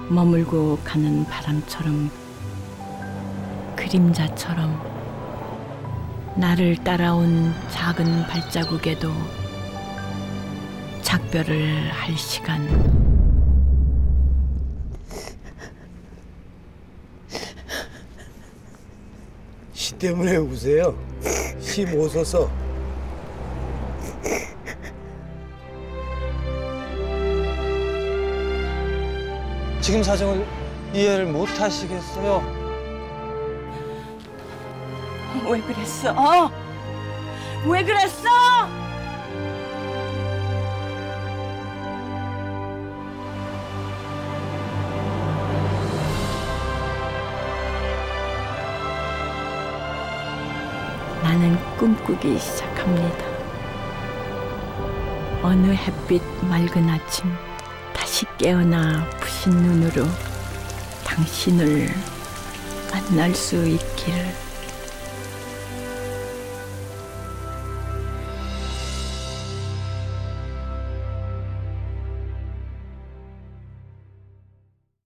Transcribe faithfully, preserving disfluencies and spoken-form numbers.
머물고 가는 바람처럼, 그림자처럼 나를 따라온 작은 발자국에도 작별을 할 시간. 시 때문에 우세요? 시 못 써서. 지금 사정을 이해를 못 하시겠어요? 왜 그랬어? 어? 왜 그랬어? 나는 꿈꾸기 시작합니다. 어느 햇빛 맑은 아침, 다시 깨어나 부신 눈으로 당신을 만날 수 있기를.